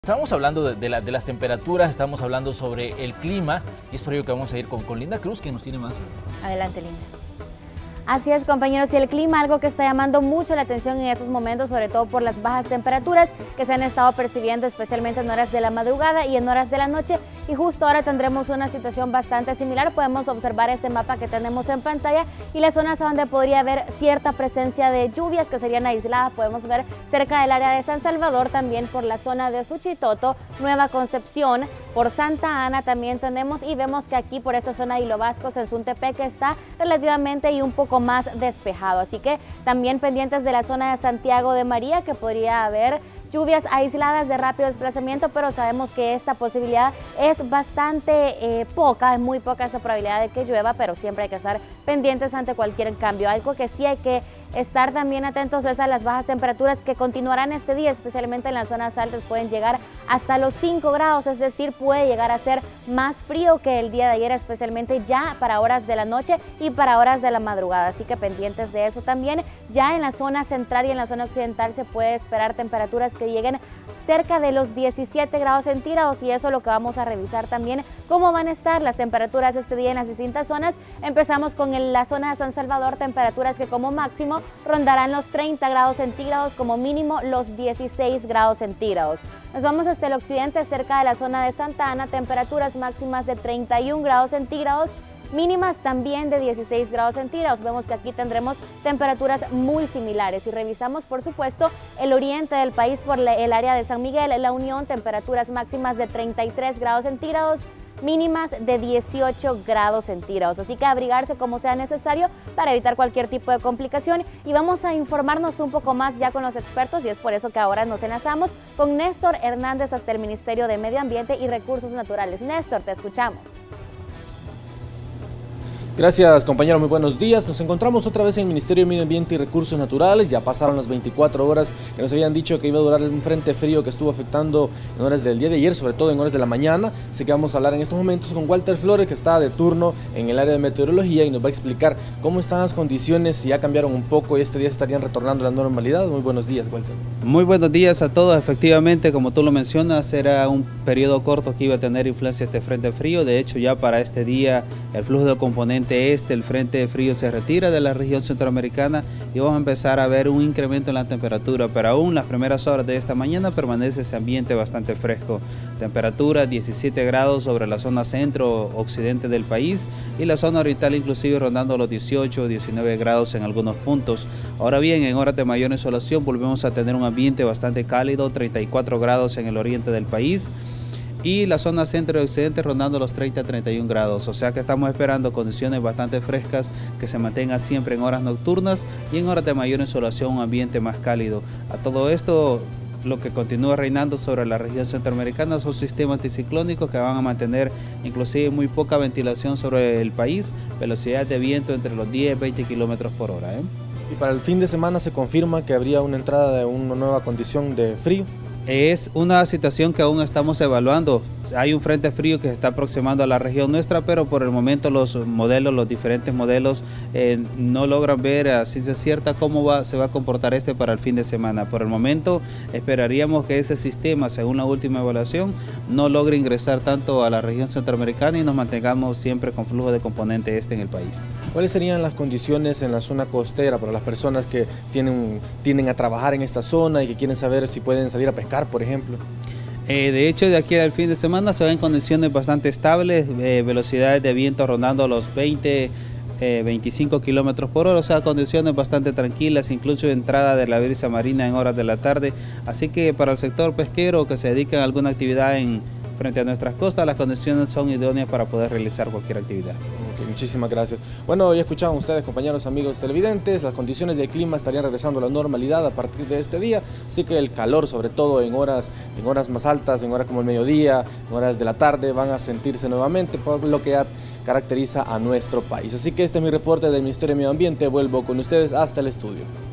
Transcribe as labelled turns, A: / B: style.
A: Estábamos hablando de las temperaturas, estamos hablando sobre el clima y es por ello que vamos a ir con Linda Cruz, que nos tiene más.
B: Adelante, Linda. Así es, compañeros, y el clima, algo que está llamando mucho la atención en estos momentos, sobre todo por las bajas temperaturas que se han estado percibiendo, especialmente en horas de la madrugada y en horas de la noche. Y justo ahora tendremos una situación bastante similar. Podemos observar este mapa que tenemos en pantalla y las zonas donde podría haber cierta presencia de lluvias que serían aisladas. Podemos ver cerca del área de San Salvador, también por la zona de Suchitoto, Nueva Concepción, por Santa Ana también tenemos, y vemos que aquí por esta zona de Hilo Vasco, Sensuntepec, está relativamente y un poco más despejado. Así que también pendientes de la zona de Santiago de María, que podría haber lluvias aisladas de rápido desplazamiento, pero sabemos que esta posibilidad es bastante poca, es muy poca esa probabilidad de que llueva, pero siempre hay que estar pendientes ante cualquier cambio. Algo que sí hay que estar también atentos es a las bajas temperaturas que continuarán este día, especialmente en las zonas altas. Pueden llegar hasta los 5 grados, es decir, puede llegar a ser más frío que el día de ayer, especialmente ya para horas de la noche y para horas de la madrugada. Así que pendientes de eso también. Ya en la zona central y en la zona occidental se puede esperar temperaturas que lleguen cerca de los 17 grados centígrados, y eso es lo que vamos a revisar también, cómo van a estar las temperaturas este día en las distintas zonas. Empezamos con la zona de San Salvador, temperaturas que como máximo rondarán los 30 grados centígrados, como mínimo los 16 grados centígrados. Nos vamos hasta el occidente, cerca de la zona de Santa Ana, temperaturas máximas de 31 grados centígrados, mínimas también de 16 grados centígrados. Vemos que aquí tendremos temperaturas muy similares. Y revisamos, por supuesto, el oriente del país por el área de San Miguel, La Unión, temperaturas máximas de 33 grados centígrados, mínimas de 18 grados centígrados. Así que abrigarse como sea necesario para evitar cualquier tipo de complicación. Y vamos a informarnos un poco más ya con los expertos, y es por eso que ahora nos enlazamos con Néstor Hernández hasta el Ministerio de Medio Ambiente y Recursos Naturales. Néstor, te escuchamos.
C: Gracias, compañero, muy buenos días. Nos encontramos otra vez en el Ministerio de Medio Ambiente y Recursos Naturales. Ya pasaron las 24 horas que nos habían dicho que iba a durar un frente frío que estuvo afectando en horas del día de ayer, sobre todo en horas de la mañana. Así que vamos a hablar en estos momentos con Walter Flores, que está de turno en el área de meteorología, y nos va a explicar cómo están las condiciones, si ya cambiaron un poco y este día estarían retornando a la normalidad. Muy buenos días, Walter.
D: Muy buenos días a todos. Efectivamente, como tú lo mencionas, era un periodo corto que iba a tener influencia este frente frío. De hecho, ya para este día el flujo del componente el frente frío se retira de la región centroamericana y vamos a empezar a ver un incremento en la temperatura, pero aún las primeras horas de esta mañana permanece ese ambiente bastante fresco. Temperatura 17 grados sobre la zona centro-occidente del país y la zona oriental inclusive rondando los 18 o 19 grados en algunos puntos. Ahora bien, en horas de mayor insolación volvemos a tener un ambiente bastante cálido, 34 grados en el oriente del país, y la zona centro y occidente rondando los 30 a 31 grados, o sea que estamos esperando condiciones bastante frescas que se mantengan siempre en horas nocturnas y en horas de mayor insolación un ambiente más cálido. A todo esto, lo que continúa reinando sobre la región centroamericana son sistemas anticiclónicos que van a mantener inclusive muy poca ventilación sobre el país, velocidades de viento entre los 10 y 20 kilómetros por hora.
C: Y para el fin de semana se confirma que habría una entrada de una nueva condición de frío.
D: Es una situación que aún estamos evaluando. Hay un frente frío que se está aproximando a la región nuestra, pero por el momento los diferentes modelos no logran ver a ciencia cierta cómo se va a comportar para el fin de semana. Por el momento esperaríamos que ese sistema, según la última evaluación, no logre ingresar tanto a la región centroamericana y nos mantengamos siempre con flujo de componente en el país.
C: ¿Cuáles serían las condiciones en la zona costera para las personas que tienden a trabajar en esta zona y que quieren saber si pueden salir a pescar, por ejemplo?
D: De hecho, de aquí al fin de semana se ven condiciones bastante estables, velocidades de viento rondando los 25 kilómetros por hora, o sea, condiciones bastante tranquilas, incluso entrada de la brisa marina en horas de la tarde. Así que para el sector pesquero que se dedica a alguna actividad frente a nuestras costas, las condiciones son idóneas para poder realizar cualquier actividad.
C: Okay, muchísimas gracias. Bueno, ya escuchaban ustedes, compañeros, amigos televidentes, las condiciones del clima estarían regresando a la normalidad a partir de este día, así que el calor, sobre todo en horas más altas, en horas como el mediodía, en horas de la tarde, van a sentirse nuevamente, por lo que ya caracteriza a nuestro país. Así que este es mi reporte del Ministerio de Medio Ambiente. Vuelvo con ustedes hasta el estudio.